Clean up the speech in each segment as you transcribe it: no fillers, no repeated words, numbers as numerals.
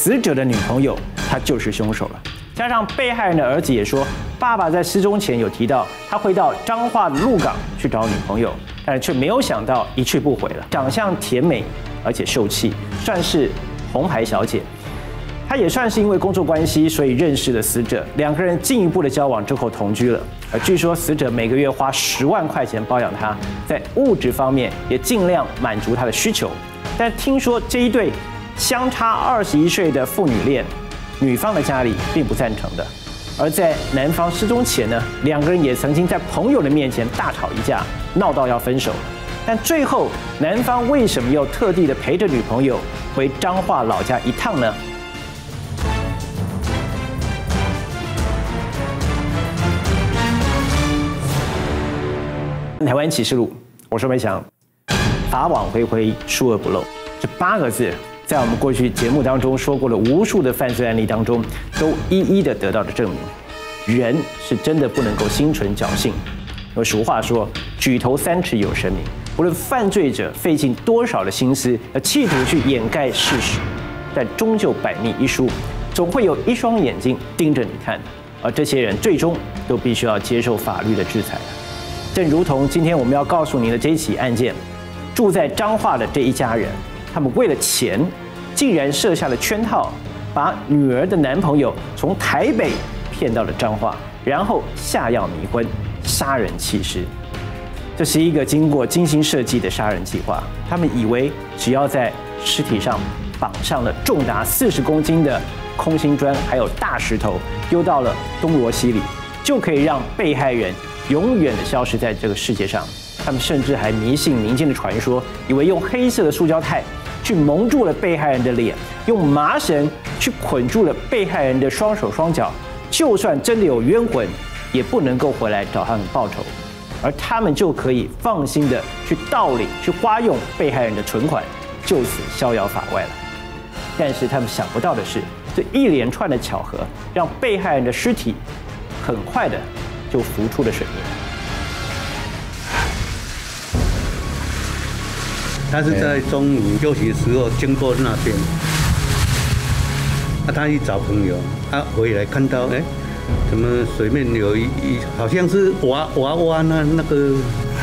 死者的女朋友她就是凶手了。加上被害人的儿子也说，爸爸在失踪前有提到他会到彰化的鹿港去找女朋友，但却没有想到一去不回了。长相甜美而且秀气，算是红牌小姐。她也算是因为工作关系，所以认识了死者，两个人进一步的交往之后同居了。而据说死者每个月花10万块钱包养她，在物质方面也尽量满足她的需求。但听说这一对相差21岁的父女恋，女方的家里并不赞成的。而在男方失踪前呢，两个人也曾经在朋友的面前大吵一架，闹到要分手。但最后男方为什么要特地的陪着女朋友回彰化老家一趟呢？台湾启示录，我是梅翔，法网恢恢，疏而不漏，这8个字，在我们过去节目当中说过了无数的犯罪案例当中，都一一的得到了证明。人是真的不能够心存侥幸。有俗话说，举头3尺有神明。无论犯罪者费尽多少的心思，企图去掩盖事实，但终究百密一疏，总会有一双眼睛盯着你看，而这些人最终都必须要接受法律的制裁。正如同今天我们要告诉您的这一起案件，住在彰化的这一家人，他们为了钱，竟然设下了圈套，把女儿的男朋友从台北骗到了彰化，然后下药迷昏，杀人弃尸。这是一个经过精心设计的杀人计划。他们以为只要在尸体上绑上了重达40公斤的空心砖，还有大石头，丢到了东罗西里，就可以让被害人永远的消失在这个世界上。他们甚至还迷信民间的传说，以为用黑色的塑胶袋去蒙住了被害人的脸，用麻绳去捆住了被害人的双手双脚，就算真的有冤魂，也不能够回来找他们报仇，而他们就可以放心的去盗领、去花用被害人的存款，就此逍遥法外了。但是他们想不到的是，这一连串的巧合，让被害人的尸体很快的就浮出了水面。 他是在中午休息的时候经过那边，他去找朋友，回来看到，怎么水面有好像是娃娃那个？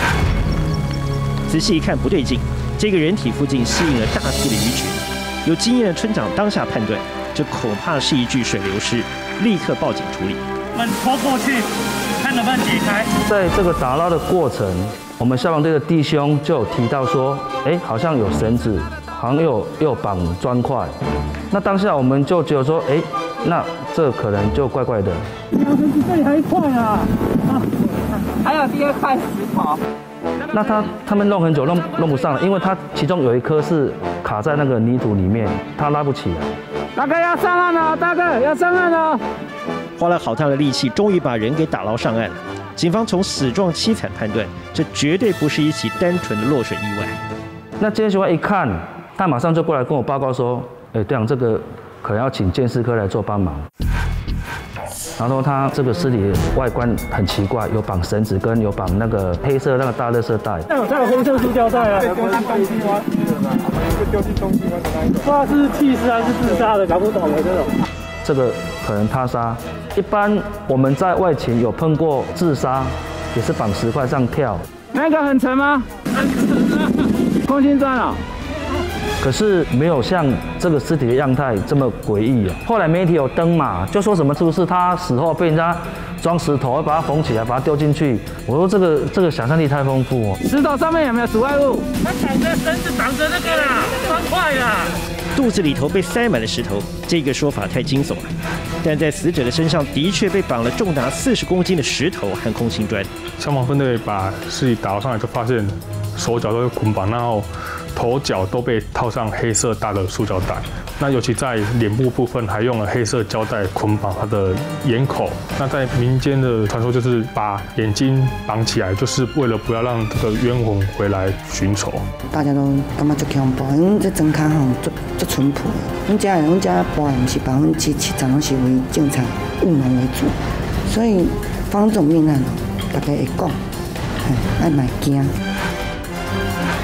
仔细一看不对劲，这个人体附近吸引了大批的鱼群。有经验的村长当下判断，这恐怕是一具水流尸，立刻报警处理。 我们拖过去，看能不能解开。在这个打捞的过程，我们消防队的弟兄就有提到说，好像有绳子，好像又绑砖块。那当下我们就觉得说，那这可能就怪怪的。 这里还一块啊，还有第2块石头。 那他们弄很久弄不上了，因为它其中有一颗是卡在那个泥土里面，它拉不起来。 大哥要上岸了，大哥要上岸了。 花了好大的力气，终于把人给打捞上岸了。警方从死状凄惨判断，这绝对不是一起单纯的落水意外。 那监察官一看，他马上就过来跟我报告说，队长，这个可能要请鉴识科来做帮忙。然后他这个尸体外观很奇怪，有绑绳子跟有绑那个黑色那个大垃圾袋。 那有红色塑胶袋啊？丢进东西吗？丢进东西吗？不知道是弃尸还是自杀的，搞不懂的这种。 这个可能他杀。一般我们在外勤有碰过自杀，也是绑石块上跳。 那个很沉吗？很沉啊，空心砖啊。 可是没有像这个尸体的样态这么诡异啊。后来媒体有登嘛，就说什么是不是他死后被人家装石头，把它缝起来，把它丢进去。我说这个想象力太丰富哦。 石头上面有没有阻碍物？他绑着绳子绑着那个啦，砖块啦。 肚子里头被塞满了石头，这个说法太惊悚了。但在死者的身上的确被绑了重达40公斤的石头和空心砖。 消防分队把尸体打捞上来，就发现手脚都是捆绑，然后头脚都被套上黑色大的塑胶袋。那尤其在脸部部分还用了黑色胶带捆绑他的眼口。那在民间的传说就是把眼睛绑起来，就是为了不要让这个冤魂回来寻仇。 大家都感觉足恐怖，因为这庄脚吼足淳朴。阮家保安不是百分之70%拢是为警察务农为主，所以发生这种命案，大家会讲，爱买惊。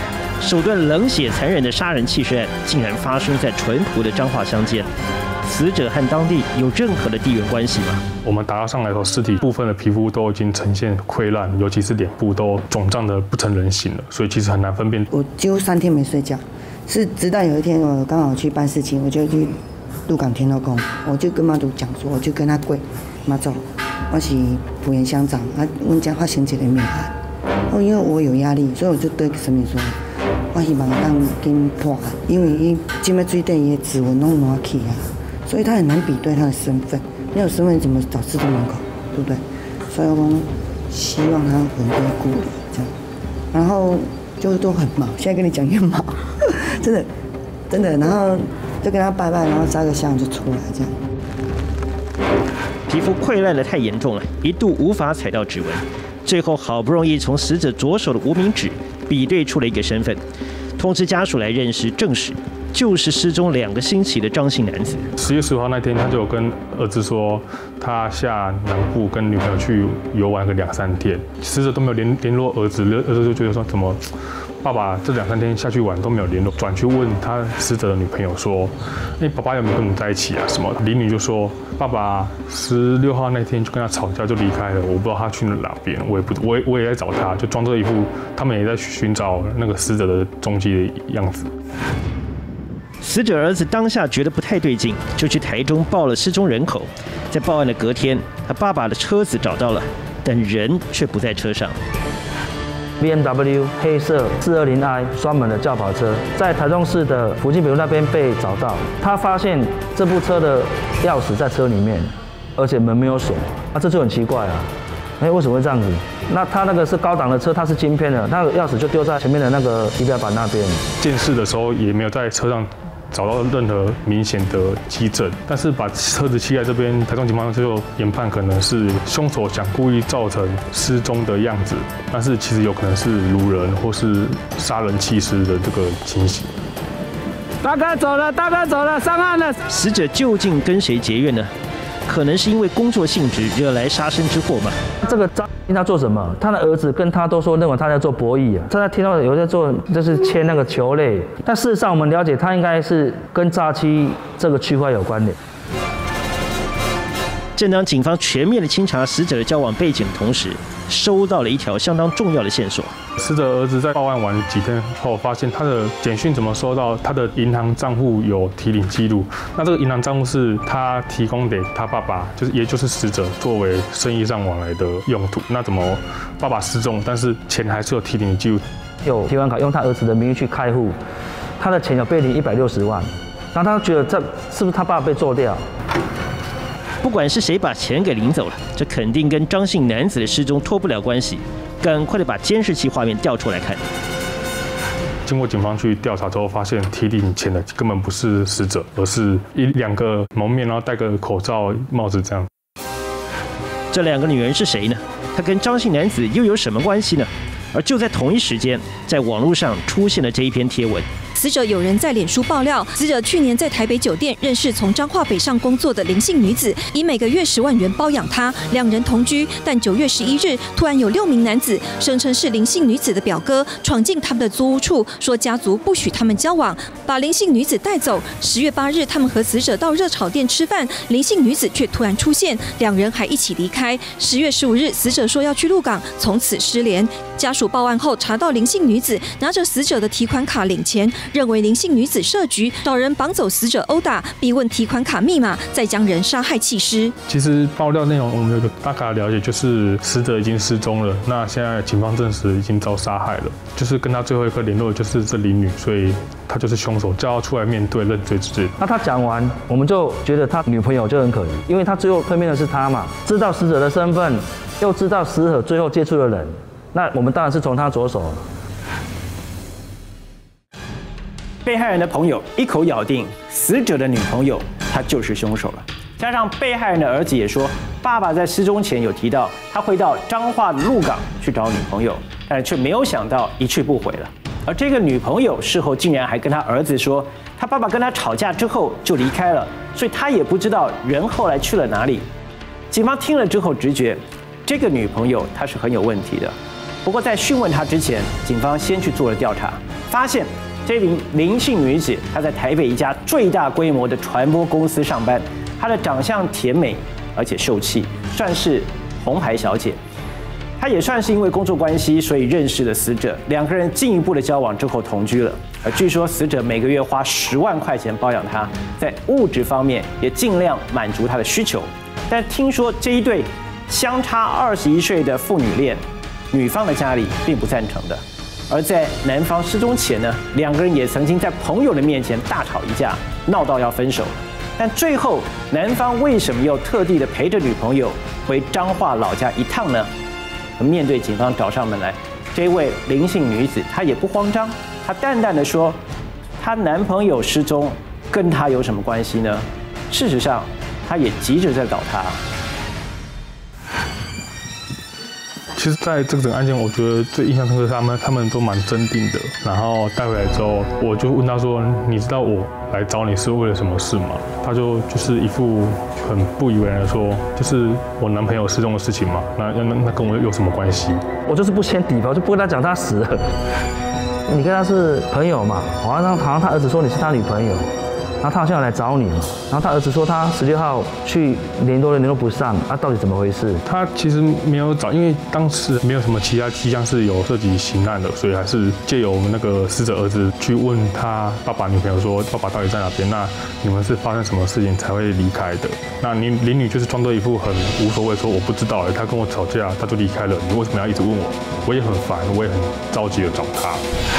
手段冷血残忍的杀人弃尸案，竟然发生在淳朴的彰化乡间。死者和当地有任何的地缘关系吗？ 我们打上来后，尸体部分的皮肤都已经呈现溃烂，尤其是脸部都肿胀的不成人形了，所以其实很难分辨。 我几乎3天没睡觉，是直到有一天我刚好去办事情，我就去鹿港天后宫，我就跟妈祖讲说，我就跟他跪，妈祖，我是埔盐乡长，阮家发生一个命案，因为我有压力，所以我就对神明说，我希望当紧破案，因为伊今麦水底伊的指纹拢挪去啊。所以他很难比对他的身份，没有身份怎么找失踪人口，对不对？所以我希望他魂归故里这样，然后就都很毛，现在跟你讲越毛，真的，然后就跟他拜拜，然后扎个香就出来这样。 皮肤溃烂的太严重了，一度无法采到指纹，最后好不容易从死者左手的无名指比对出了一个身份，通知家属来认识证实。就是失踪2个星期的张姓男子。 10月15号那天，他就有跟儿子说，他下南部跟女朋友去游玩个2、3天，死者都没有联络儿子，儿子就觉得说怎么爸爸这2、3天下去玩都没有联络，转去问他死者的女朋友说，爸爸有没有跟你们在一起啊？什么？邻女就说，爸爸16号那天就跟他吵架就离开了，我不知道他去了哪边，我也在找他，就装作一副他们也在寻找那个死者的踪迹的样子。 死者儿子当下觉得不太对劲，就去台中报了失踪人口。在报案的隔天，他爸爸的车子找到了，但人却不在车上。 BMW 黑色420i 双门的轿跑车，在台中市的福记北路那边被找到。他发现这部车的钥匙在车里面，而且门没有锁，这就很奇怪啊。为什么会这样子？那他那个是高档的车，它是晶片的，那个钥匙就丢在前面的那个仪表板那边。 见识的时候也没有在车上找到任何明显的迹证，但是把车子弃在这边，台中警方就研判可能是凶手想故意造成失踪的样子，但是其实有可能是掳人或是杀人弃尸的这个情形。 大哥走了，上岸了。 死者究竟跟谁结怨呢？可能是因为工作性质惹来杀身之祸吗？ 这个张他做什么？他的儿子跟他都说认为他在做博弈啊，他在听到有在做就是牵那个球类，但事实上我们了解他应该是跟诈欺这个区块有关联。 正当警方全面的清查死者的交往背景的同时，收到了一条相当重要的线索。 死者儿子在报案完几天后，发现他的简讯怎么收到他的银行账户有提领记录？那这个银行账户是他提供给他爸爸，也就是死者作为生意上往来的用途。那怎么爸爸失踪，但是钱还是有提领的记录？ 有提款卡用他儿子的名义去开户，他的钱有被领160万，然后他觉得这是不是他爸被做掉？ 不管是谁把钱给领走了，这肯定跟张姓男子的失踪脱不了关系。赶快的把监视器画面调出来看。 经过警方去调查之后，发现提领钱的根本不是死者，而是2个蒙面，然后戴个口罩、帽子这样。 这2个女人是谁呢？她跟张姓男子又有什么关系呢？而就在同一时间，在网络上出现了这一篇贴文。 死者有人在脸书爆料，死者去年在台北酒店认识从彰化北上工作的林姓女子，以每个月10万元包养她，2人同居。但9月11日，突然有6名男子声称是林姓女子的表哥，闯进他们的租屋处，说家族不许他们交往，把林姓女子带走。10月8日，他们和死者到热炒店吃饭，林姓女子却突然出现，2人还一起离开。10月15日，死者说要去鹿港，从此失联。家属报案后查到林姓女子拿着死者的提款卡领钱，认为林姓女子设局找人绑走死者殴打，逼问提款卡密码，再将人杀害弃尸。 其实爆料内容我们有个大概了解，就是死者已经失踪了，那现在警方证实已经遭杀害了，就是跟他最后一刻联络的就是这林女，所以他就是凶手，叫他出来面对认罪之罪。 那他讲完，我们就觉得他女朋友就很可疑，因为他最后推面的是他嘛，知道死者的身份，又知道死者最后接触的人。那我们当然是从他着手。 被害人的朋友一口咬定死者的女朋友她就是凶手了，加上被害人的儿子也说，爸爸在失踪前有提到他会到彰化的鹿港去找女朋友，但却没有想到一去不回了。而这个女朋友事后竟然还跟他儿子说，他爸爸跟他吵架之后就离开了，所以他也不知道人后来去了哪里。警方听了之后直觉，这个女朋友她是很有问题的。不过在讯问她之前，警方先去做了调查， 发现这名林姓女子，她在台北一家最大规模的传播公司上班，她的长相甜美而且秀气，算是红牌小姐。她也算是因为工作关系，所以认识了死者，两个人进一步的交往之后同居了。而据说死者每个月花10万块钱包养她，在物质方面也尽量满足她的需求。但听说这一对相差21岁的父女恋，女方的家里并不赞成的。而在男方失踪前呢，两个人也曾经在朋友的面前大吵一架，闹到要分手。但最后男方为什么又特地的陪着女朋友回彰化老家一趟呢？面对警方找上门来，这位林姓女子她也不慌张，她淡淡的说，她男朋友失踪跟她有什么关系呢？事实上，她也急着在找他。 其实，在这个整个案件，我觉得最印象深刻是他们都蛮镇定的。然后带回来之后，我就问他说：“你知道我来找你是为了什么事吗？”他就是一副很不以为然的说：“就是我男朋友失踪的事情嘛。那跟我有什么关系？” 我就是不先底吧，我就不跟他讲他死了。你跟他是朋友嘛？好像他儿子说你是他女朋友。然后他好像要来找你嘛，然后他儿子说他16号去联络不上，到底怎么回事？ 他其实没有找，因为当时没有什么其他迹象是有涉及刑案的，所以还是借由我们那个死者儿子去问他爸爸女朋友说，爸爸到底在哪边？那你们是发生什么事情才会离开的？那林女就是装作一副很无所谓，说我不知道，他跟我吵架他就离开了，你为什么要一直问我？我也很烦，我也很着急的找他。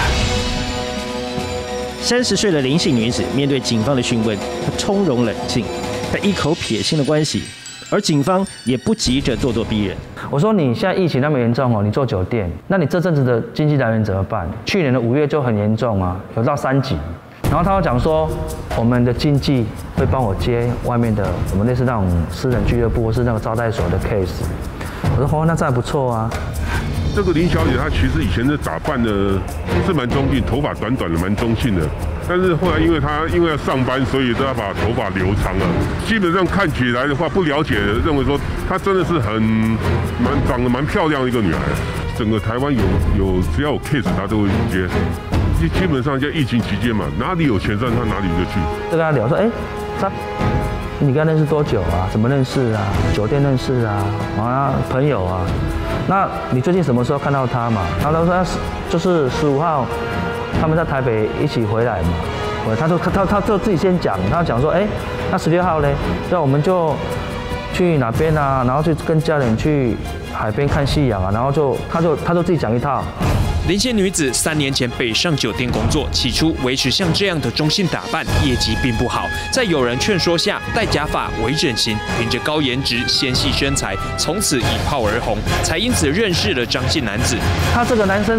30岁的林姓女子面对警方的讯问，她从容冷静，她一口撇清了关系，而警方也不急着咄咄逼人。 我说你现在疫情那么严重哦，你做酒店，那你这阵子的经济来源怎么办？去年的5月就很严重啊，有到3级。然后他又讲说，我们的经纪会帮我接外面的我们类似那种私人俱乐部或是那个招待所的 case。我说哦，那这还不错啊。 这个林小姐她其实以前的打扮的是蛮中性，头发短短的，蛮中性的。但是后来因为要上班，所以都要把头发留长了。基本上看起来的话，不了解的认为说她真的是长得蛮漂亮的一个女孩。整个台湾有只要有 case 她都会接。基本上在疫情期间嘛，哪里有钱赚她哪里就去。 就跟他聊说，你跟他认识多久啊？怎么认识啊？酒店认识啊？朋友啊？那你最近什么时候看到他嘛？然后他说就是15号，他们在台北一起回来嘛。他就自己先讲，他讲说，那16号嘞，那我们就去哪边啊？然后去跟家人去海边看夕阳啊。然后他就自己讲一套。 林姓女子3年前北上酒店工作，起初维持像这样的中性打扮，业绩并不好。在有人劝说下，戴假发、微整形，凭着高颜值、纤细身材，从此一炮而红，才因此认识了张姓男子。 他这个男生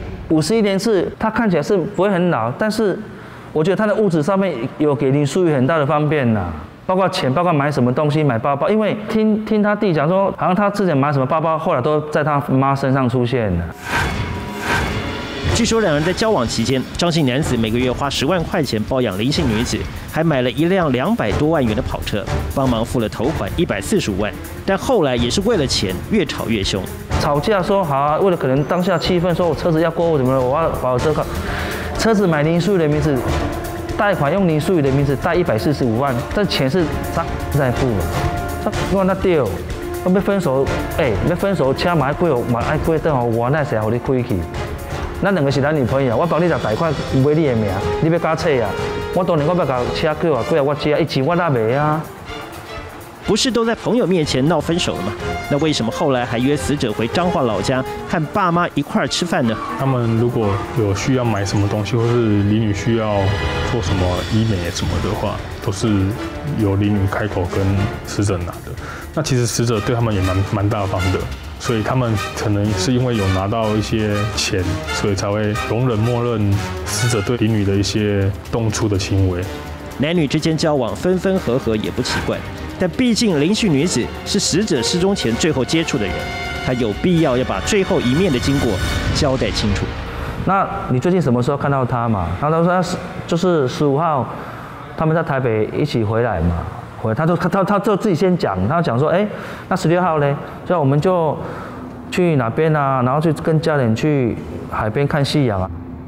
51年次，他看起来是不会很老，但是我觉得他的物质上面有给林淑玉很大的方便呐。包括钱，包括买什么东西，买包包，因为听他弟讲说，好像他之前买什么包包，后来都在他妈身上出现了。 据说两人在交往期间，张姓男子每个月花10万块钱包养林姓女子，还买了一辆200多万元的跑车，帮忙付了头款145万。但后来也是为了钱越吵越凶， 吵架说好啊，为了可能当下气氛，说我车子要过户怎么了，我要把我车子买林淑玉的名字，贷款用林淑玉的名字贷145万，这钱是在付了，我那对，我要分手，要分手，车买贵哦，买爱贵等好我那时候你开去。咱两个是咱女朋友，我帮你拿贷款买你的名，你要加册啊？我当然我要甲车叫啊，过来我借，1钱我哪卖啊？ 不是都在朋友面前闹分手了吗？那为什么后来还约死者回彰化老家和爸妈一块吃饭呢？ 他们如果有需要买什么东西，或是李女需要做什么医美什么的话，都是由李女开口跟死者拿的。那其实死者对他们也蛮大方的。所以他们可能是因为有拿到一些钱，所以才会容忍默认死者对林女的一些动粗的行为。 男女之间交往分分合合也不奇怪，但毕竟林姓女子是死者失踪前最后接触的人，她有必要把最后一面的经过交代清楚。 那你最近什么时候看到他嘛？然后他说就是15号，他们在台北一起回来嘛。他就自己先讲，他讲说，那16号嘞，就我们就去哪边啊？然后去跟家人去海边看夕阳啊。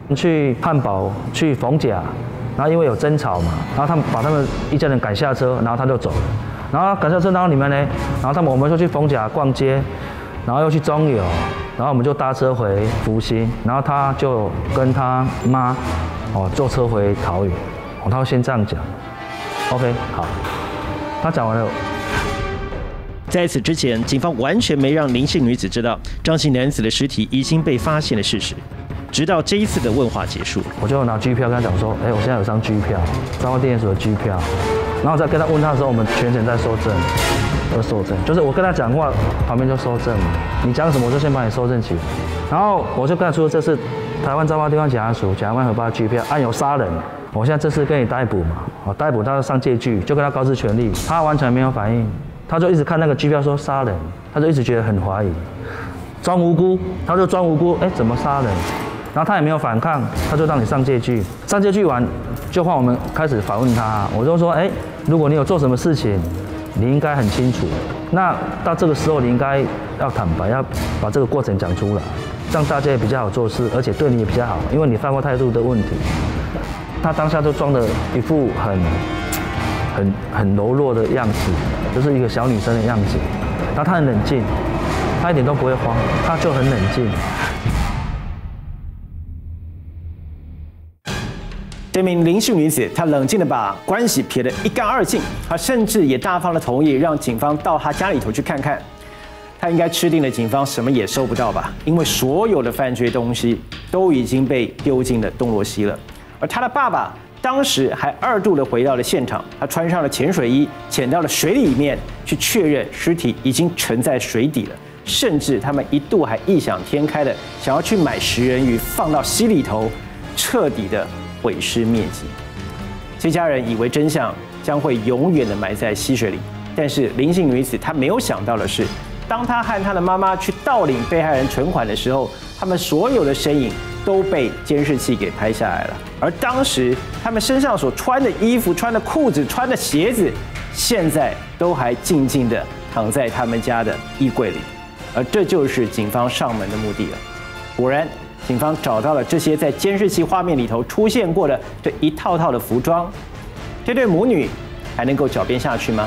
去汉堡去逢甲，然后因为有争吵嘛，然后他们把他们一家人赶下车，然后他就走了。然后赶下车，然后你们呢？然后我们就去逢甲逛街，然后又去中友，然后我们就搭车回福兴，然后他就跟他妈坐车回桃园。他会先这样讲。OK， 好，他讲完了。 在此之前，警方完全没让林姓女子知道张姓男子的尸体已经被发现的事实。直到这一次的问话结束， 我就拿机票跟他讲说，我现在有张机票，彰化地检署的机票。然后再跟他问他的时候，我们全程在收证，就是我跟他讲话，旁边就收证嘛。你讲什么，我就先把你收证起来。然后我就跟他说，这是台湾彰化地方检察署检察官核发的机票，案有杀人。我现在这次跟你逮捕嘛，逮捕他上借据，就跟他告知权利，他完全没有反应，他就一直看那个机票说杀人，他就一直觉得很怀疑，装无辜，他就装无辜，怎么杀人？然后他也没有反抗，他就让你上借据，上借据完就换我们开始访问他，我就说，如果你有做什么事情，你应该很清楚，那到这个时候你应该要坦白，要把这个过程讲出来，让大家也比较好做事，而且对你也比较好，因为你犯过态度的问题。他当下就装的一副很柔弱的样子，就是一个小女生的样子。然后他很冷静，他一点都不会慌，他就很冷静。 这名林姓女子，她冷静地把关系撇得一干二净，她甚至也大方地同意让警方到她家里头去看看。她应该吃定了警方什么也收不到吧？因为所有的犯罪东西都已经被丢进了东螺溪了。而她的爸爸当时还2度的回到了现场，他穿上了潜水衣，潜到了水里面去确认尸体已经沉在水底了。甚至他们一度还异想天开的想要去买食人鱼放到溪里头，彻底的毁尸灭迹。这家人以为真相将会永远的埋在溪水里，但是林姓女子她没有想到的是，当她和她的妈妈去盗领被害人存款的时候，他们所有的身影都被监视器给拍下来了。而当时他们身上所穿的衣服、穿的裤子、穿的鞋子，现在都还静静的躺在他们家的衣柜里。而这就是警方上门的目的了。果然，警方找到了这些在监视器画面里头出现过的这一套套的服装。这对母女还能够狡辩下去吗？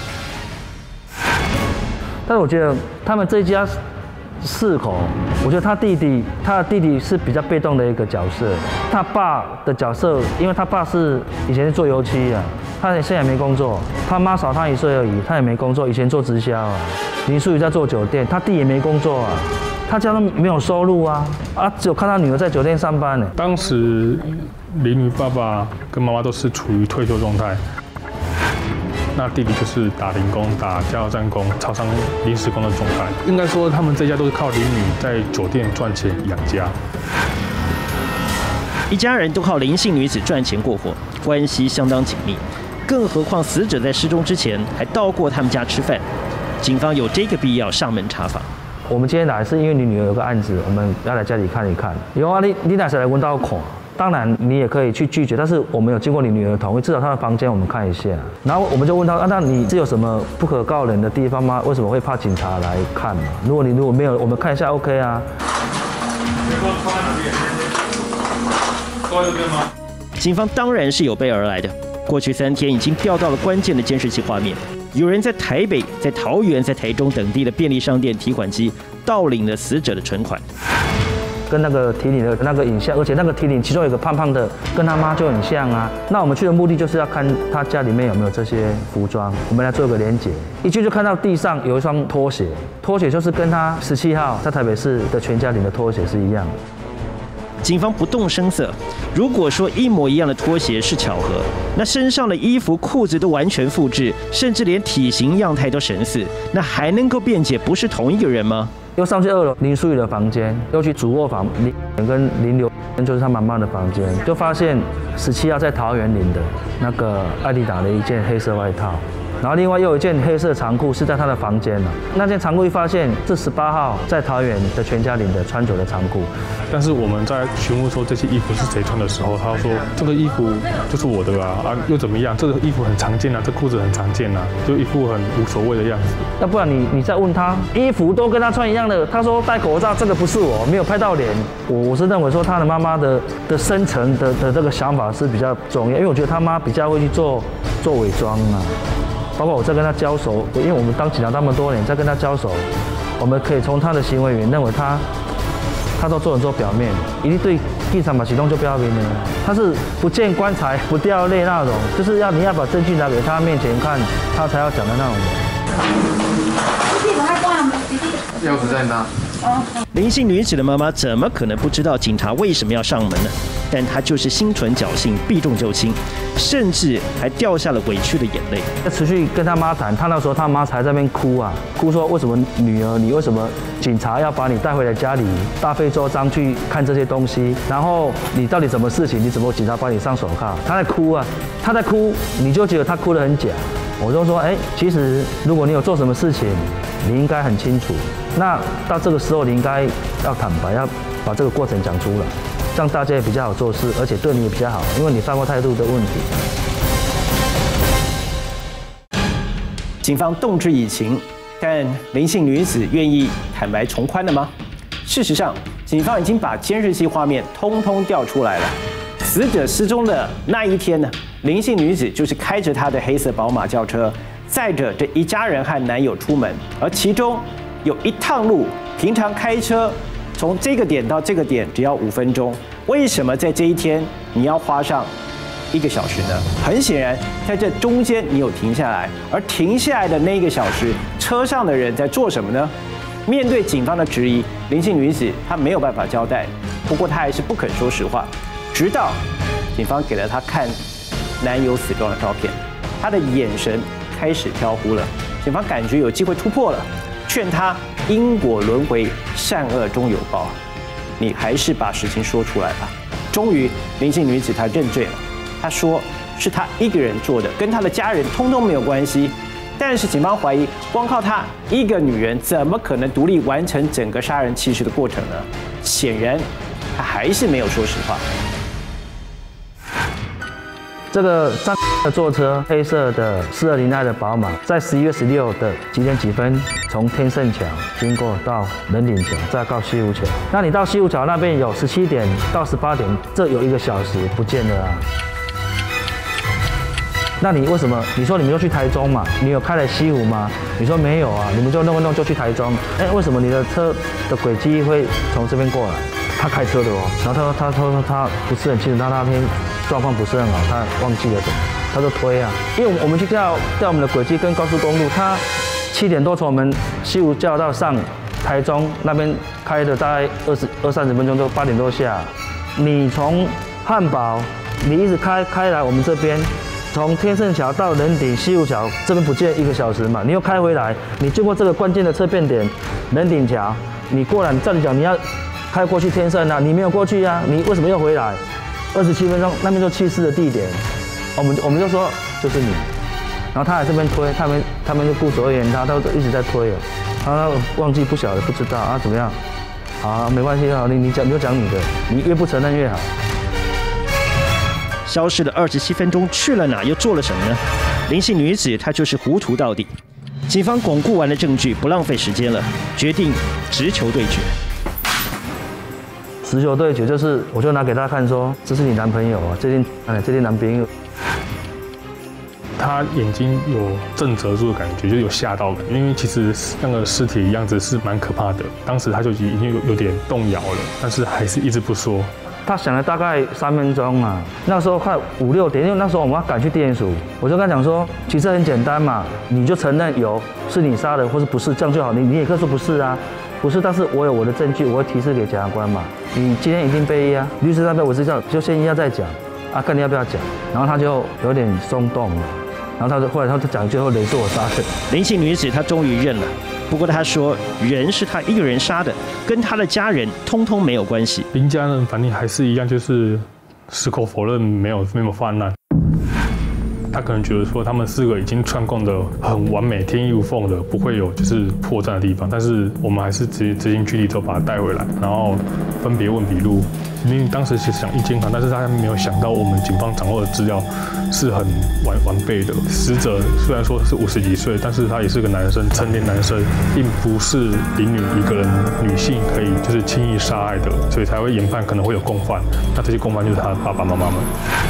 但是我觉得他们这家4口，我觉得他的弟弟是比较被动的一个角色。他爸的角色，因为他爸以前是做油漆啊，他现在也没工作。他妈少他1岁而已，他也没工作，以前做直销啊。林淑仪在做酒店，他弟也没工作啊，他家都没有收入啊，只有看他女儿在酒店上班呢。 当时林女爸爸跟妈妈都是处于退休状态。那弟弟就是打零工、打加油站工、超商临时工的状态。应该说，他们这家都是靠林女在酒店赚钱养家。 一家人都靠林姓女子赚钱过活，关系相当紧密。更何况死者在失踪之前还到过他们家吃饭，警方有这个必要上门查访。 我们今天来是因为你女儿有个案子，我们要来家里看一看。有啊，你哪时来闻到口？当然，你也可以去拒绝，但是我们有经过你女儿同意，至少她的房间我们看一下。然后我们就问她，那你是有什么不可告人的地方吗？为什么会怕警察来看嘛？如果没有，我们看一下 OK 啊。 警方当然是有备而来的。过去3天已经调到了关键的监视器画面，有人在台北、在桃园、在台中等地的便利商店提款机盗领了死者的存款。 跟那个提领的那个影像，而且那个提领其中有一个胖胖的，跟他妈就很像啊。那我们去的目的就是要看他家里面有没有这些服装，我们来做一个连结。一去就看到地上有一双拖鞋，拖鞋就是跟他17号在台北市的全家领的拖鞋是一样的。 警方不动声色，如果说一模一样的拖鞋是巧合，那身上的衣服、裤子都完全复制，甚至连体型样态都神似，那还能够辩解不是同一个人吗？ 又上去2楼林淑仪的房间，又去主卧房跟林刘，就是他妈妈的房间，就发现17号在桃园领的， 那个艾迪达的一件黑色外套。然后另外又有一件黑色长裤是在他的房间了。那件长裤一发现是18号在桃园的全家领的穿着的长裤。 但是我们在询问说这些衣服是谁穿的时候，他说这个衣服就是我的啊，又怎么样？这个衣服很常见啊，这裤子很常见啊，就一副很无所谓的样子。 要不然你再问他，衣服都跟他穿一样的，他说戴口罩这个不是我，没有拍到脸。我是认为说他的妈妈的深层的这个想法是比较重要，因为我觉得他妈比较会去做伪装啊。包括我在跟他交手，因为我们当警察那么多年，在跟他交手，我们可以从他的行为认为他都做很多表面，一定对立场把启动就不要命了。他是不见棺材不掉泪那种，就是你要把证据拿给他面前看，他才要讲的那种人。 钥匙在哪？ 林姓女子的妈妈怎么可能不知道警察为什么要上门呢？但她就是心存侥幸，避重就轻，甚至还掉下了委屈的眼泪。 持续跟他妈谈，他那时候他妈才在那边哭啊，哭说为什么女儿你为什么警察要把你带回来家里大费周章去看这些东西，然后你到底什么事情，你怎么警察把你上手铐？他在哭啊，他在哭，你就觉得他哭得很假。我就说，其实如果你有做什么事情，你应该很清楚。那到这个时候，你应该要坦白，要把这个过程讲出来，这样大家也比较好做事，而且对你也比较好，因为你犯过态度的问题。 警方动之以情，但林姓女子愿意坦白从宽了吗？事实上，警方已经把监视器画面通通调出来了。死者失踪的那一天呢，林姓女子就是开着她的黑色宝马轿车，载着这一家人和男友出门，而其中有一趟路，平常开车从这个点到这个点只要5分钟，为什么在这一天你要花上1个小时呢？很显然，在这中间你有停下来，而停下来的那1个小时，车上的人在做什么呢？面对警方的质疑，林姓女子她没有办法交代，不过她还是不肯说实话，直到警方给了她看男友死状的照片，她的眼神开始飘忽了。警方感觉有机会突破了，劝她因果轮回，善恶终有报，你还是把事情说出来吧。终于，林姓女子她认罪了，她说是她一个人做的，跟她的家人通通没有关系。但是警方怀疑，光靠她一个女人，怎么可能独立完成整个杀人弃尸的过程呢？显然，她还是没有说实话。 这个张的坐车，黑色的4202的宝马，在11月16的几点几分从天盛桥经过到人顶桥，再到西湖桥。那你到西湖桥那边有17点到18点，这有1个小时不见了啊。那你为什么？你说你们就去台中嘛？你有开来西湖吗？你说没有啊，你们就弄就去台中。为什么你的车的轨迹会从这边过来？他开车的哦，然后他说他不是很清楚，他那天状况不是很好，他忘记了什么，他就推啊。因为我们去调我们的轨迹跟高速公路，他7点多从我们西湖叫到上台中那边开的大概20-30分钟，就8点多下。你从汉堡，你一直开来我们这边。从天盛桥到人顶西湖桥这边不见1个小时嘛，你又开回来，你经过这个关键的车变点人顶桥，你过来，照理讲你要开过去天盛啊，你没有过去啊，你为什么又回来？27分钟，那边就弃尸的地点，我们就说就是你，然后他在这边推，他们就顾左右而言他，都一直在推哦，他忘记不晓得不知道啊怎么样？好，没关系啊，你就讲你的，你越不承认越好。 消失了27分钟，去了哪？又做了什么呢？林姓女子她就是糊涂到底。警方巩固完了证据，不浪费时间了，决定直球对决。 直球对决就是，我就拿给他看说，这是你男朋友啊，这件男朋友。 他眼睛有震慑住的感觉，就有吓到感觉，因为其实那个尸体的样子是蛮可怕的。当时他就已经有点动摇了，但是还是一直不说。 他想了大概3分钟啊，那时候快5、6点，因为那时候我们要赶去地检署，我就跟他讲说，其实很简单嘛，你就承认是你杀的，或是不是，这样就好。你也可以说不是啊，不是，但是我有我的证据，我会提示给检察官嘛。你今天一定被押，律师那边我是叫就先押再讲啊，看你要不要讲。然后他就有点松动了，然后后来他就讲最后人是我杀的。 林姓女子她终于认了。不过他说，人是他一个人杀的，跟他的家人通通没有关系。 林家人反正还是一样，就是矢口否认没有犯案。 他可能觉得说他们4个已经串供的很完美、天衣无缝的，不会有就是破绽的地方。但是我们还是执行拘提之后把他带回来，然后分别问笔录。林当时是想1间房，但是他没有想到我们警方掌握的资料是很完备的。死者虽然说是50几岁，但是他也是个男生，成年男生，并不是林女一个人女性可以就是轻易杀害的，所以才会研判可能会有共犯。那这些共犯就是他的爸爸妈妈们。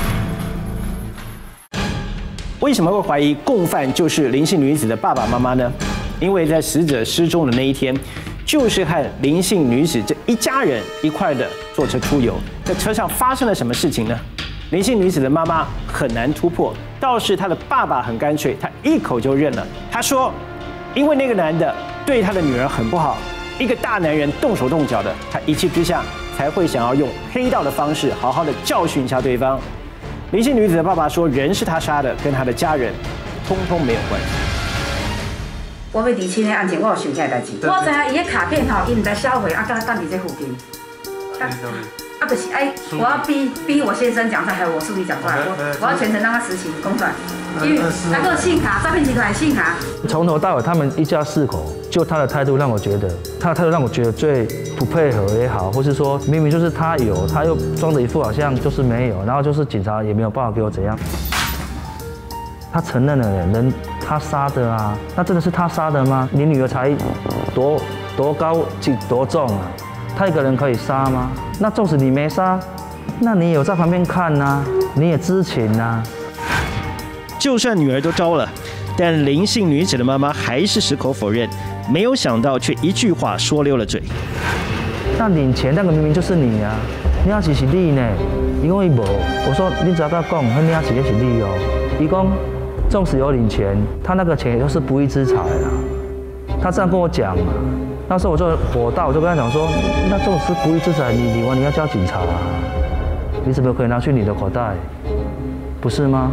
为什么会怀疑共犯就是林姓女子的爸爸妈妈呢？因为在死者失踪的那一天，就是和林姓女子这一家人一块的坐车出游，在车上发生了什么事情呢？林姓女子的妈妈很难突破，倒是她的爸爸很干脆，他一口就认了。他说，因为那个男的对他的女儿很不好，一个大男人动手动脚的，他一气之下才会想要用黑道的方式好好的教训一下对方。林姓女子的爸爸说，人是他杀的，跟他的家人通通没有关系。 我要厘清的案件，我有想起来代志。我知影伊的卡片吼，伊唔知销毁，甲等伫这附近。就是我要逼我先生讲出来，还有我助理讲出来，我要全程让他实行公转。因为那个信卡，诈骗集团的信卡。 从头到尾，他们一家4口，就他的态度让我觉得最不配合也好，或是说明明就是他有，他又装着一副好像就是没有，然后就是警察也没有办法给我怎样。他承认了人他杀的啊，那真的是他杀的吗？你女儿才多高多重啊？他一个人可以杀吗？那纵使你没杀，那你有在旁边看啊，你也知情啊。 就算女儿都招了，但林姓女子的妈妈还是矢口否认，没有想到却一句话说溜了嘴。 那领钱那个明明就是你啊，领钱是你呢。伊讲伊无，我说你只要跟他讲，那领钱也是你哦。伊讲纵使有领钱，他那个钱也都是不义之财啊。他这样跟我讲嘛。那时候我就火大，我就跟他讲说，那这种是不义之财，你领完你要叫警察啊，你怎么可以拿去你的口袋？不是吗？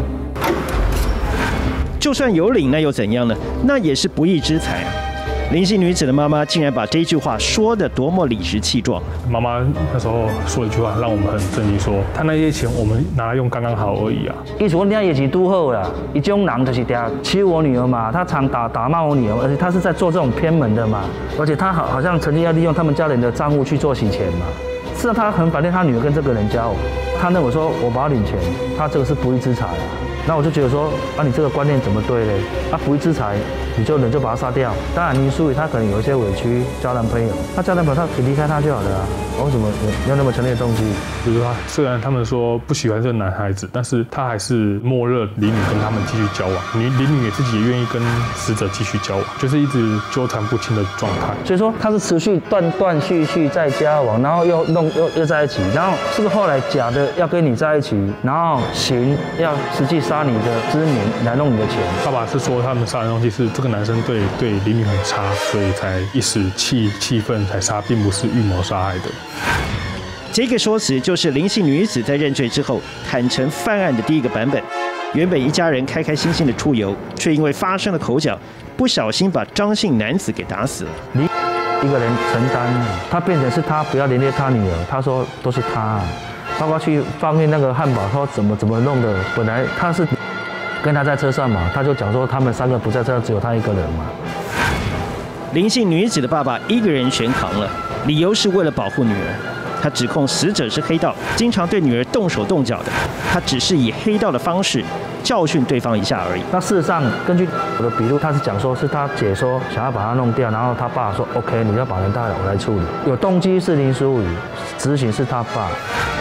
就算有领，那又怎样呢？那也是不义之财啊！林姓女子的妈妈竟然把这句话说得多么理直气壮。 妈妈那时候说一句话，让我们很震惊，说她那些钱我们拿来用刚刚好而已啊。 意思我俩也是拄好啦，一种人就是欺负我女儿嘛，他常打骂我女儿，而且他是在做这种偏门的嘛，而且他好像曾经要利用他们家人的账户去做洗钱嘛。事实上他很反对他女儿跟这个人交往，他认为说我把他领钱，他这个是不义之财啊。那我就觉得说，啊，你这个观念怎么对嘞？啊，不义之财，人就把他杀掉。当然，林淑仪她可能有一些委屈，交男朋友，她交男朋友，她可以离开他就好了啊。为什么有那么强烈的动机？ 就是他虽然他们说不喜欢这个男孩子，但是他还是默认林女跟他们继续交往，林女也自己也愿意跟死者继续交往，就是一直纠缠不清的状态。 所以说他是持续断续在交往，然后又在一起，然后是不是后来假的要跟你在一起，然后行要实际杀你的知名来弄你的钱？ 爸爸是说他们杀人动机是这个男生对林女很差，所以才一时气愤才杀，并不是预谋杀害的。 这个说辞就是林姓女子在认罪之后坦诚犯案的第一个版本。原本一家人开开心心的出游，却因为发生了口角，不小心把张姓男子给打死了。 你一个人承担，他变成是他不要连累他女儿，他说都是他，包括去放运那个汉堡，他说怎么弄的，本来他是跟他在车上嘛，他就讲说他们3个不在车上，只有他一个人嘛。 林姓女子的爸爸一个人全扛了，理由是为了保护女儿。他指控死者是黑道，经常对女儿动手动脚的。他只是以黑道的方式教训对方一下而已。 那事实上，根据我的笔录，他是讲说是他姐说想要把他弄掉，然后他爸说 OK， 你要把人带来我来处理。有动机是林淑仪，执行是他爸。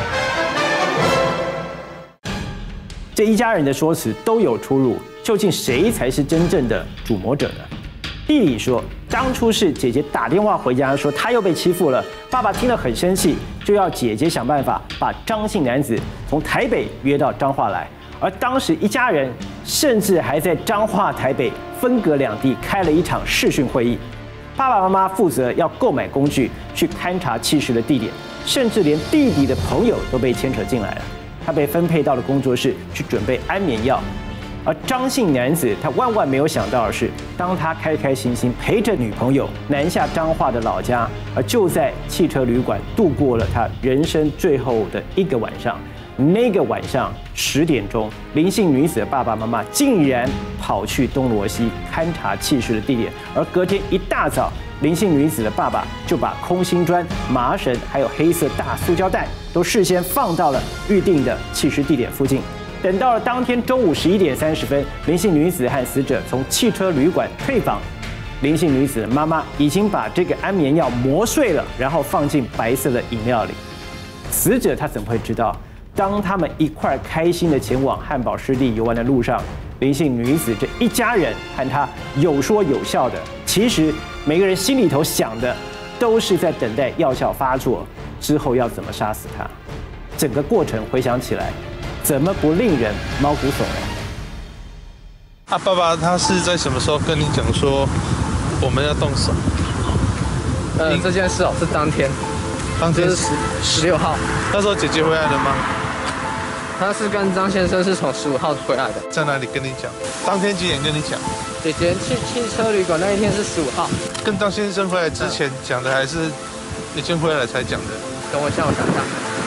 这一家人的说辞都有出入，究竟谁才是真正的主谋者呢？弟弟说，当初是姐姐打电话回家说他又被欺负了，爸爸听了很生气，就要姐姐想办法把张姓男子从台北约到彰化来，而当时一家人甚至还在彰化、台北分隔两地开了一场视讯会议。爸爸妈妈负责要购买工具去勘察弃尸的地点，甚至连弟弟的朋友都被牵扯进来了。他被分配到了工作室去准备安眠药。而张姓男子他万万没有想到的是，当他开开心心陪着女朋友南下彰化的老家，而就在汽车旅馆度过了他人生最后的一个晚上， 那个晚上10点钟，林姓女子的爸爸妈妈竟然跑去东罗西勘察弃尸的地点，而隔天一大早，林姓女子的爸爸就把空心砖、麻绳还有黑色大塑胶袋都事先放到了预定的弃尸地点附近。等到了当天中午11点30分，林姓女子和死者从汽车旅馆退房，林姓女子的妈妈已经把这个安眠药磨碎了，然后放进白色的饮料里。死者他怎么会知道？当他们一块开心的前往汉堡湿地游玩的路上，林姓女子这一家人和她有说有笑的，其实每个人心里头想的都是在等待药效发作之后要怎么杀死她。整个过程回想起来，怎么不令人毛骨悚然？ 爸爸他是在什么时候跟你讲说我们要动手？ 这件事是当天就是16号。 那时候姐姐回来了吗？ 他是跟张先生是从15号回来的。 在哪里跟你讲？当天几点跟你讲？ 姐姐去汽车旅馆那一天是15号。 跟张先生回来之前讲的，还是已经回来才讲的？ 等我下午想想。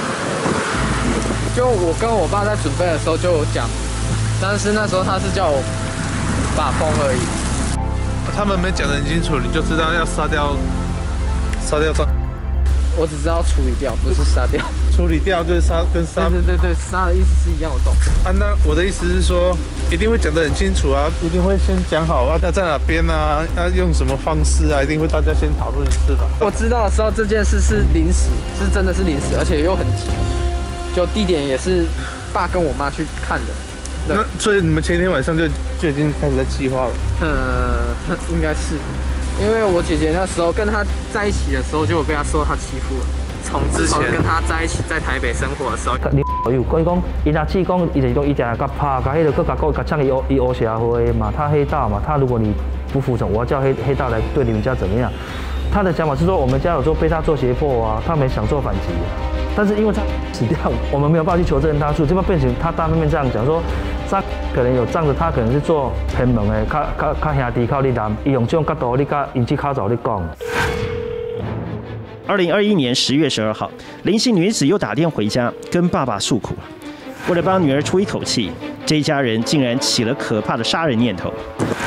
就我跟我爸在准备的时候就有讲，但是那时候他是叫我把风而已。 他们没讲得很清楚，你就知道要杀掉张。 我只知道处理掉，不是杀掉。 处理掉就是杀，跟杀。 对，杀的意思是一样，我懂。 那我的意思是说，一定会讲得很清楚啊，一定会先讲好啊，要在哪边啊，要用什么方式啊，一定会大家先讨论一次吧。 我知道的时候，这件事是临时，是真的是临时，而且又很急。就地点也是爸跟我妈去看的。 那所以你们前一天晚上就已经开始在计划了？ 应该是。因为我姐姐那时候跟他在一起的时候，就有被他受他欺负了。从之前跟他在一起，在台北生活的时候， 你有讲，伊若只讲，伊就是讲伊定甲拍，甲迄个甲呛伊黑社会嘛，他黑道嘛，他如果你不服从，我要叫黑道来对你们家怎么样？他的想法是说，我们家有被他做胁迫啊，他们想做反击，但是因为他死掉，我们没有办法去求证他，所以这边变成他大面这样讲说，他可能有仗着他可能是做偏门的，较兄弟靠你男，伊用这种角度你甲引起口罩你讲。 2021年10月12号，林姓女子又打电回家跟爸爸诉苦，为了帮女儿出一口气，这一家人竟然起了可怕的杀人念头。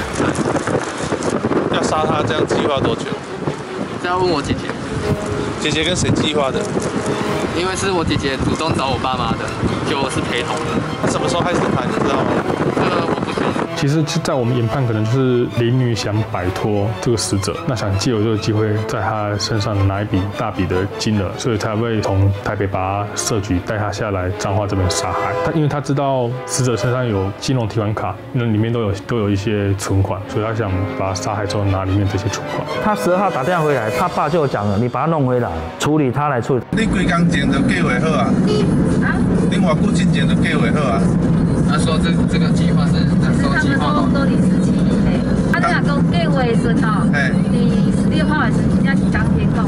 要杀他，这样计划多久？ 这要问我姐姐。 姐姐跟谁计划的？ 因为是我姐姐主动找我爸妈的，就我是陪同的。 他什么时候开始谈，你知道吗？ 我不清楚。 其实，在我们研判，可能就是林女想摆脱这个死者，那想借由这个机会，在他身上拿一笔大笔的金额，所以才会从台北把他设局带他下来彰化这边杀害。因为他知道死者身上有金融提款卡，那里面都有一些存款，所以他想把他杀害之后拿里面这些存款。 他12号打电话回来，他爸就有讲了，你把他弄回来，处理他来处理。 你几工前就计划好啊？你偌久之前就计划好啊？ 他说这个计划是哪时候计划的？ 都是17年嘞。你若讲计划的时候，你16号的时真正是当天讲。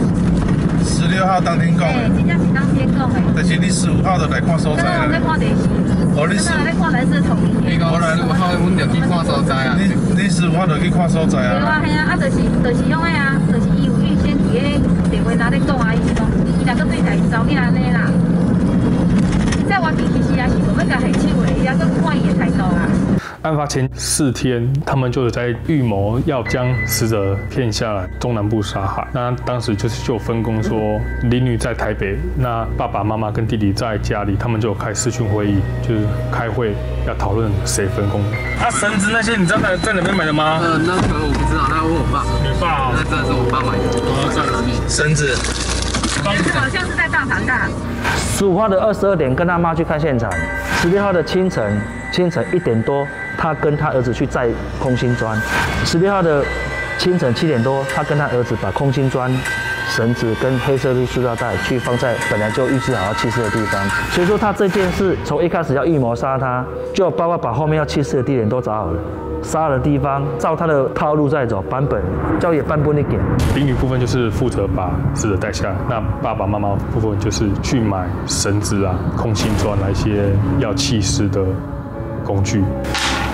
16号当天讲的。 真正是当天讲的。 但是你15号就来看所在啦。 我在看电视。 哦，你在看蓝色统一。 15号阮就去看所在啊。 你15号就去看所在啊？ 对啊，嘿啊，就是用的啊，就是伊有预先伫个电话内咧讲啊，伊讲，伊若搁对台走起安尼啦。在我其实也是无要甲下手的，伊也搁看伊的态度啊。 案发前4天，他们就在预谋要将死者骗下来中南部杀害。那当时就分工说，林女在台北，那爸爸妈妈跟弟弟在家里，他们就有开视讯会议，就是开会要讨论谁分工。 绳子那些你知道在哪边买的吗？ 那个我不知道，那要问我爸。 你爸？ 那真的是我爸买的。 绳子。 好像是在大堂大。 15号的22点跟他妈去看现场，16号的清晨1点多，他跟他儿子去载空心砖。16号的清晨7点多，他跟他儿子把空心砖、绳子跟黑色塑料袋去放在本来就预制好要弃尸的地方。所以说他这件事从一开始要预谋杀他，就包括把后面要弃尸的地点都找好了。杀的地方，照他的套路在走，版本叫也版本一点。 林女部分就是负责把死者带下来，那爸爸妈妈部分就是去买绳子啊、空心砖啊一些要弃尸的工具。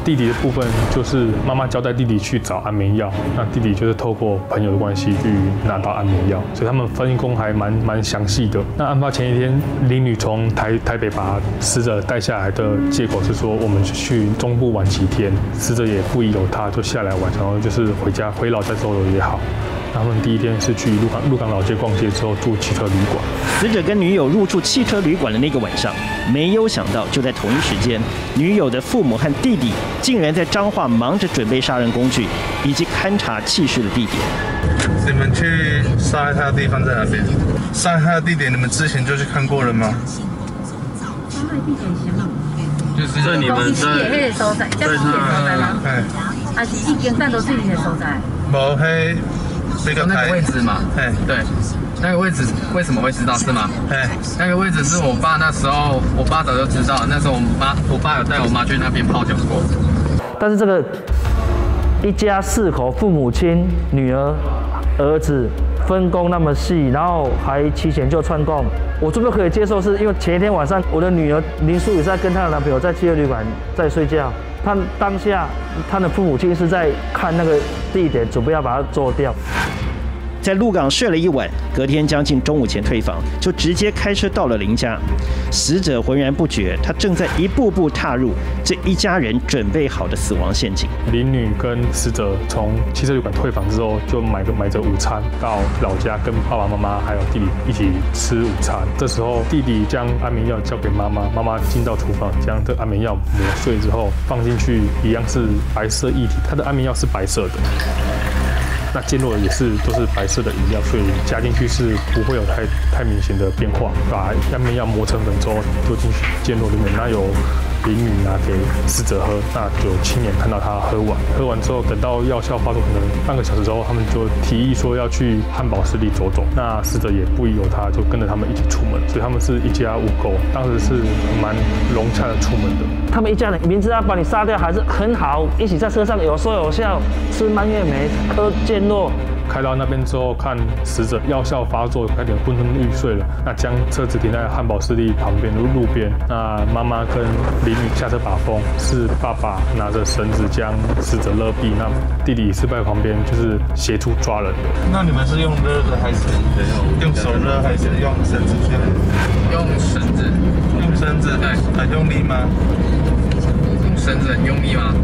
弟弟的部分就是妈妈交代弟弟去找安眠药，那弟弟就是透过朋友的关系去拿到安眠药，所以他们分工还蛮详细的。那案发前一天，林女从台北把死者带下来的借口是说我们去中部玩几天，死者也不疑有他，就下来玩，然后就是回老家周游也好。他们第一天是去鹿港老街逛街之后住汽车旅馆。 死者跟女友入住汽车旅馆的那个晚上，没有想到就在同一时间，女友的父母和弟弟竟然在彰化忙着准备杀人工具以及勘察弃尸的地点。 你们去杀害他的地方在哪边？杀害他的地点你们之前就去看过了吗？ 杀害地点行吗？ 就是在你们在迄个所在，这是迄个所在吗？哎，还是已经站到最近的所在？ 无迄。 那个位置嘛，对，那个位置为什么会知道是吗？那个位置是我爸那时候，我爸早就知道，那时候我爸有带我妈去那边泡脚过。 但是这个一家4口，父母亲、女儿、儿子分工那么细，然后还提前就串供，我最不可以接受，是因为前一天晚上我的女儿林淑雨在跟她的男朋友在汽车旅馆在睡觉。他当下，他的父母亲是在看那个地点，准备要把它做掉。 在鹿港睡了一晚，隔天将近中午前退房，就直接开车到了林家。死者浑然不觉，他正在一步步踏入这一家人准备好的死亡陷阱。 林女跟死者从汽车旅馆退房之后，就买着午餐到老家，跟爸爸妈妈还有弟弟一起吃午餐。这时候弟弟将安眠药交给妈妈，妈妈进到厨房将这安眠药磨碎之后放进去，一样是白色液体，它的安眠药是白色的。那溅落也是都是白色的饮料，所以加进去是不会有太明显的变化。把安眠药磨成粉之后丢进去溅落里面，那有林女拿给死者喝，那就亲眼看到他喝完之后，等到药效发作可能半个小时之后，他们就提议说要去汉堡市立走走。那死者也不疑有他，就跟着他们一起出门，所以他们是一家5口，当时是蛮融洽的出门的。 他们一家人明知道把你杀掉还是很好，一起在车上有说有笑，吃蔓越莓，喝溅落。 开到那边之后，看死者药效发作，有点昏昏欲睡了。那将车子停在汉堡市立旁边的路边。那妈妈跟林女下车把风，是爸爸拿着绳子将死者勒毙，那弟弟是在旁边就是协助抓人的。 那你们是用勒的还是用手勒，还是用绳子去勒？ 用绳子。 用绳子，对，很用力吗？ 用绳子很用力吗？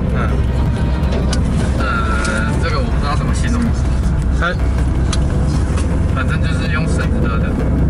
这个我不知道怎么形容。反正就是用绳子勒的。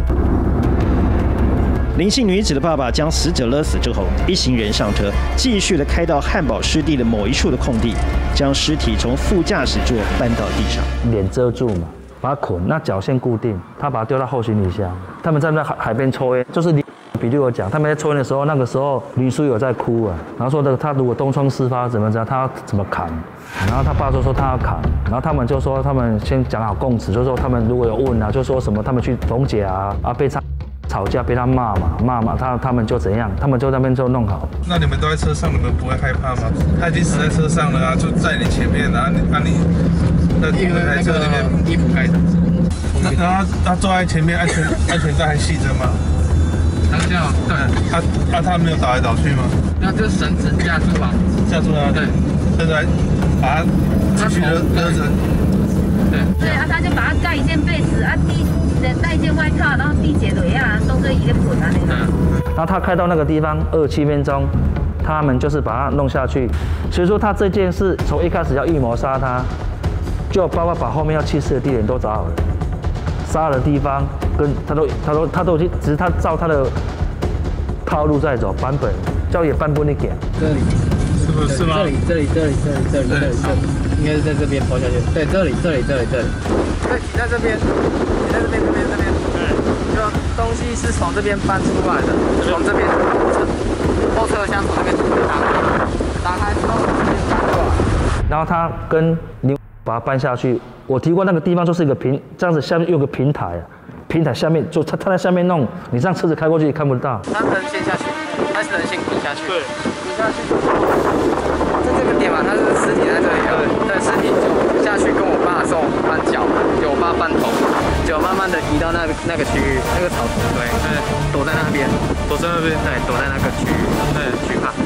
林姓女子的爸爸将死者勒死之后，一行人上车，继续的开到汉堡湿地的某一处的空地，将尸体从副驾驶座搬到地上， 脸遮住嘛，把它捆，那脚先固定，他把它丢到后行李箱。他们在那海边抽烟，就是比例我讲，他们在抽烟的时候，那个时候林淑有在哭啊，然后说他如果东窗事发怎么样，他要怎么砍，然后他爸就说他要砍，然后他们就说他们先讲好供词，就说他们如果有问啊，就说什么他们去冯姐啊被吵架被他骂嘛，他们就怎样，他们就那边就弄好。 那你们都在车上，你们不会害怕吗？他已经死在车上了啊，就在你前面，然后你那台车里面衣服盖着，然后他坐在前面，安全带还系着吗？ 他这样，对。 他没有倒来倒去吗？ 那这绳子架住啊， 架住他，对，现在把他继续勒着。 对啊，他就把他盖一件被子啊，带一件外套，然后地解围啊，都是一个捆啊那个。 然后他开到那个地方27分钟，他们就是把他弄下去。所以说他这件事从一开始要预谋杀他，就包括把后面要弃尸的地点都找好了，杀的地方跟他都已经，只是他照他的套路在走，版本叫也搬不那点。 这里是吗？ 这里，应该是在这边抛下去。对，这里。对，你在这边，这边。就东西是从这边搬出来的，从这边后车厢从这边打开之后这边搬过来。 然后他跟林把它搬下去。我提过那个地方就是一个这样子下面有个平台啊，平台下面就他在下面弄，你这样车子开过去也看不到。 他人先下去，他是人先滚下去。对，滚下去。在这个点嘛，他是尸体在这里啊。对，尸体就下去跟我爸的时候搬脚，给我爸搬头，就慢慢的移到那个区域，那个草丛堆，躲在那边，对，躲在那个区域，对，惧怕。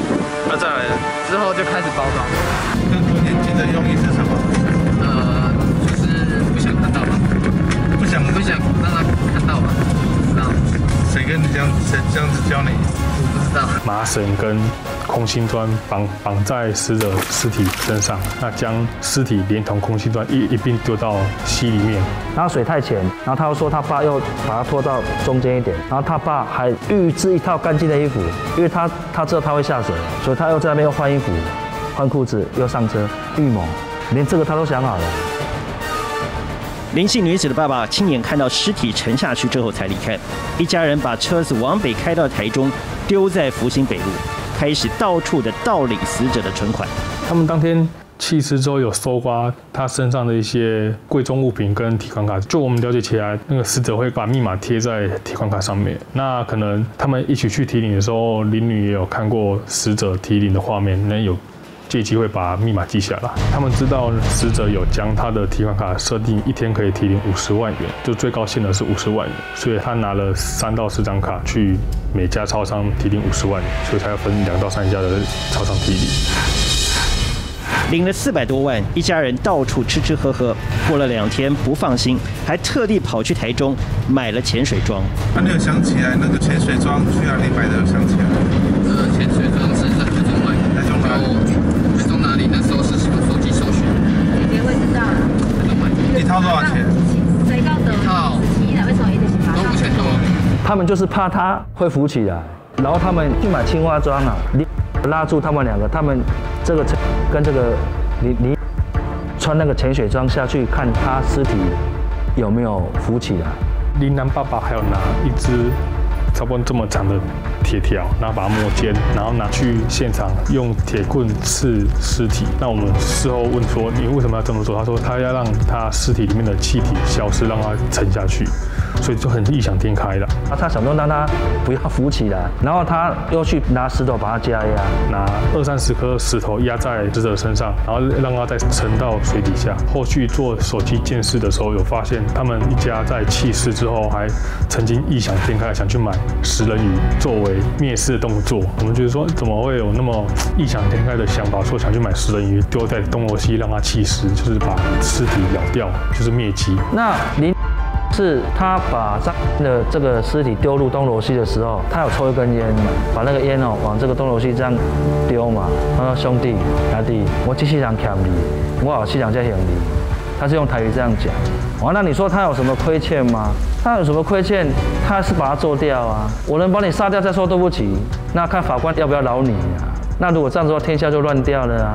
再来之后就开始包装。 跟昨天记的用意是什么？ 就是不想看到吧，不想让他看到吧，不知道。 谁跟你这样子教你？ 我不知道。 麻绳跟空心砖绑在死者尸体身上，那将尸体连同空心砖一并丢到溪里面。 然后水太浅，然后他又说他爸又把他拖到中间一点，然后他爸还预制一套干净的衣服，因为他知道他会下水，所以他又在那边又换衣服、换裤子，又上车，预谋，连这个他都想好了。 林姓女子的爸爸亲眼看到尸体沉下去之后才离开，一家人把车子往北开到台中，丢在福兴北路，开始到处的盗领死者的存款。 他们当天弃尸之后有搜刮他身上的一些贵重物品跟提款卡，就我们了解起来，那个死者会把密码贴在提款卡上面。那可能他们一起去提领的时候，邻女也有看过死者提领的画面，那有借机会把密码记下来。他们知道死者有将他的提款卡设定一天可以提领50万元，就最高限额是50万元，所以他拿了3到4张卡去每家超商提领50万元，所以才要分2到3家的超商提领。 领了400多万，一家人到处吃吃喝喝。过了2天不放心，还特地跑去台中买了潜水装。 你有想起来那个潜水装去哪里买的？有想起来？ 潜水装是在台中买， 台中哪里？ 台中哪里？那时候是手机搜寻。 姐姐会知道。 台中买。 一套多少钱？ 水高的。一套。为什么一直是都5000多。 他们就是怕他会浮起来，然后他们去买青蛙装啊，拉住他们2个，他们这个跟这个你穿那个潜水装下去看他尸体有没有浮起来。 林男爸爸还有拿一支差不多这么长的铁条，然后把它磨尖，然后拿去现场用铁棍刺尸体。那我们事后问说，你为什么要这么做？他说他要让他尸体里面的气体消失，让它沉下去，所以就很异想天开了。 他想说让他不要浮起来，然后他又去拿石头把它加压， 拿20-30颗石头压在死者身上，然后让他再沉到水底下。后续做手机鉴识的时候，有发现他们一家在弃尸之后，还曾经异想天开想去买食人鱼作为灭尸的动作。我们觉得说，怎么会有那么异想天开的想法，说想去买食人鱼丢在东螺溪让它弃尸，就是把尸体咬掉，就是灭迹。 那林是他把的这个尸体丢入东螺溪的时候，他有抽一根烟，把那个烟往这个东螺溪这样丢嘛。他说：“兄弟兄弟，我这世人欠你，我有世人再还你。”他是用台语这样讲。哇，那你说他有什么亏欠吗？他有什么亏欠？他是把他做掉啊！我能把你杀掉再说对不起，那看法官要不要饶你啊？那如果这样子的话，天下就乱掉了啊！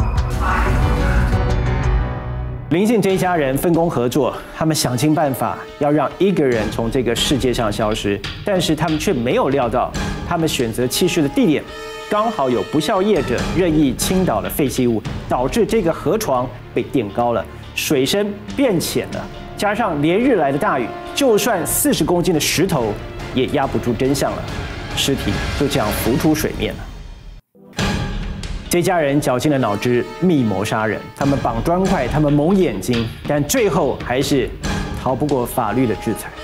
林姓这一家人分工合作，他们想尽办法要让一个人从这个世界上消失，但是他们却没有料到，他们选择弃尸的地点刚好有不肖业者任意倾倒了废弃物，导致这个河床被垫高了，水深变浅了，加上连日来的大雨，就算40公斤的石头也压不住真相了，尸体就这样浮出水面了。这家人绞尽了脑汁密谋杀人，他们绑砖块，他们蒙眼睛，但最后还是逃不过法律的制裁。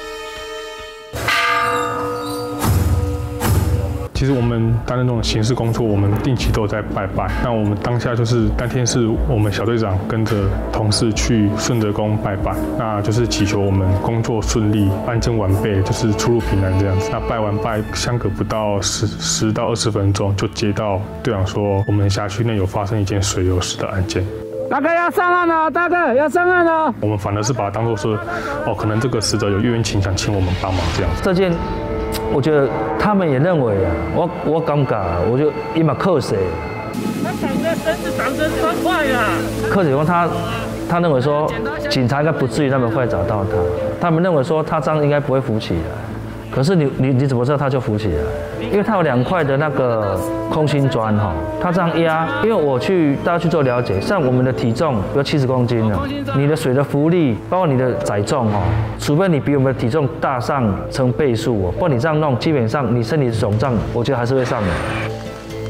其实我们担任这种刑事工作，我们定期都有在拜拜。那我们当下就是当天是我们小队长跟着同事去顺德宫拜拜，那就是祈求我们工作顺利、案件完备，就是出入平安这样子。那拜完拜，相隔不到10到20分钟，就接到队长说，我们辖区内有发生一件水流死的案件。 大哥要上岸了，大哥要上岸了。 我们反而是把它当作是，可能这个死者有冤情，想请我们帮忙这样子。 这件。我觉得他们也认为啊，我尴尬，我就立马扣谁。 他绑的绳子绑成砖块啊！ 柯警官他认为说，警察应该不至于那么快找到他，他们认为说他这样应该不会浮起来。可是你怎么知道他就浮起来？因为他有2块的那个空心砖哈，他这样压，因为大家去做了解，像我们的体重有70公斤了，你的水的浮力，包括你的载重哦，除非你比我们的体重大上成倍数哦，不然你这样弄，基本上你身体的总重，我觉得还是会上的。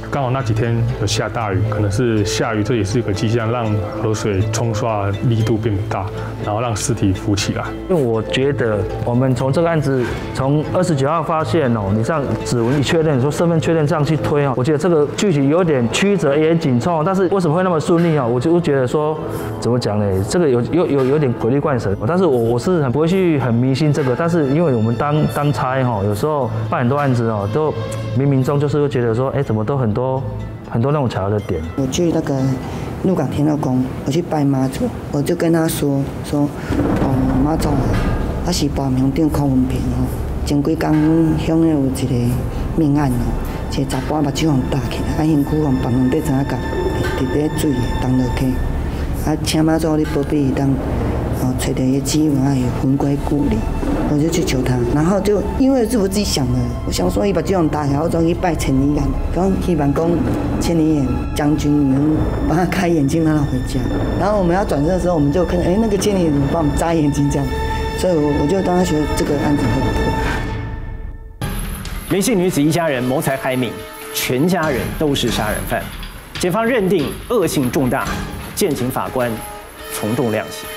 刚好那几天有下大雨，可能是下雨，这也是一个迹象，让河水冲刷力度变大，然后让尸体浮起来。 因为我觉得我们从这个案子，从29号发现哦，你这样指纹一确认，说身份确认这样去推哦，我觉得这个具体有点曲折，也很紧凑，但是为什么会那么顺利啊？我就觉得说，怎么讲呢？这个有点鬼力怪神，但是我是很不会去很迷信这个，但是因为我们当差哈，有时候办很多案子哦，都冥冥中就是会觉得说，哎，怎么都很多那种巧的点。 我去那个鹿港天后宫，我去拜妈祖，我就跟他说，妈祖啊，我是报名订柯文平哦，前几天乡内有一个命案哦，一个查甫目睭互打起来，身躯互绑两块长甲，伫咧水动落去，请妈祖你保庇伊当找到伊指纹，伊魂归故里。我就去求他，然后就因为是我自己想的，我想说伊把这种打下，我终于拜千里眼，刚希望讲千里眼将军能帮他开眼睛，让他回家。然后我们要转身的时候，我们就看，那个千里眼怎么帮我们眨眼睛这样，所以我就当他觉得这个案子会破。 林姓女子一家人谋财害命，全家人都是杀人犯，检方认定恶性重大，建请法官从重量刑。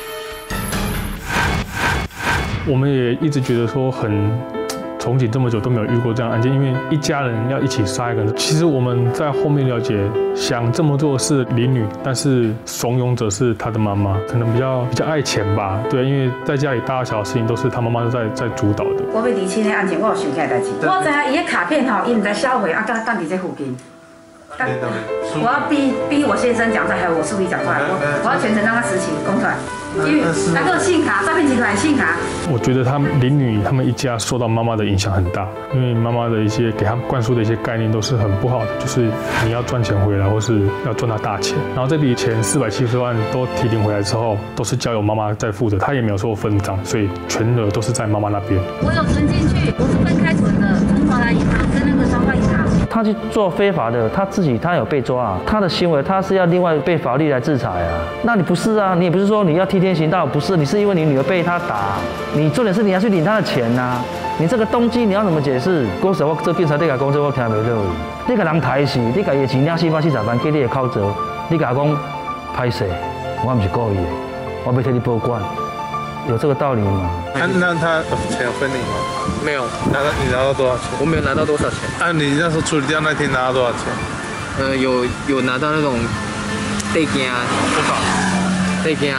我们也一直觉得说很从警这么久都没有遇过这样的案件，因为一家人要一起杀一个人。其实我们在后面了解，想这么做是林女，但是怂恿者是她的妈妈，可能比较爱钱吧。对，因为在家里大小事情都是她妈妈在主导的。 我要厘清的案件，我有想起来代志。我知影伊的卡片吼，伊唔知销毁，等伫这附近。我要逼我先生讲出来，还有我助理讲出来，我要全程让他实情供出来。因为那个信卡，诈骗集团信卡。 我觉得林女他们一家受到妈妈的影响很大，因为妈妈的一些给他们灌输的一些概念都是很不好的，就是你要赚钱回来，或是要赚到大钱。然后这笔钱470万都提领回来之后，都是交由妈妈在付的，她也没有说分账，所以全额都是在妈妈那边。 我有存进去，我是分开存的，从华南银行跟那个彰化银行。 他去做非法的，他有被抓啊，他的行为他是要另外被法律来制裁啊。那你不是啊，你也不是说你要替天行道，不是，你是因为你女儿被他打，你重点是你要去领他的钱呐、啊。你这个动机你要怎么解释？讲实话，做警察你甲讲这我听袂落去。你甲人抬死，你甲伊的钱领440万，给你的考责，你甲讲歹势，我不是故意的，我要替你保管。有这个道理吗？ 那他钱有分你吗？ 没有。 你拿到多少钱？ 我没有拿到多少钱。 你那时候处理掉那天拿到多少钱？ 有拿到那种地件， 多少？ 地件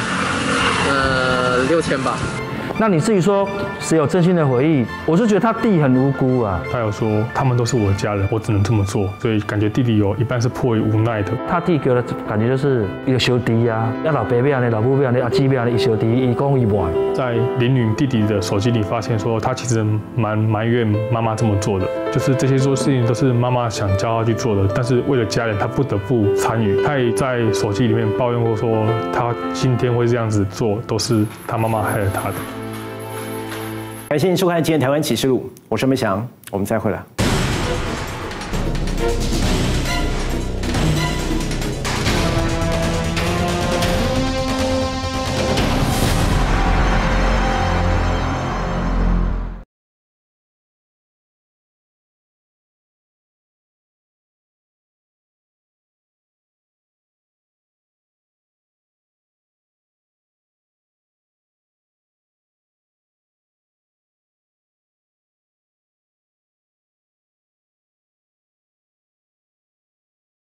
6000吧。 那你至于说谁有真心的回忆，我是觉得他弟很无辜啊。 他有说他们都是我的家人，我只能这么做，所以感觉弟弟有一半是迫于无奈的。 他弟给我的感觉就是一个小弟啊，要老爸要的、老母要的、阿姊要的，一小弟，伊讲伊不爱。 在林女弟弟的手机里发现说，他其实蛮埋怨妈妈这么做的，就是这些做事情都是妈妈想教他去做的，但是为了家人，他不得不参与。他也在手机里面抱怨过说，他今天会这样子做，都是他妈妈害了他的。 感谢您收看今天《台湾启示录》，我是梅翔，我们再会了。